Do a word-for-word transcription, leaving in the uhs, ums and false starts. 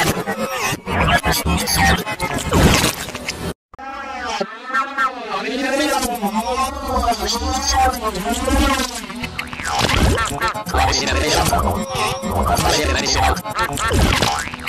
調べてみろ。教えて何しろ。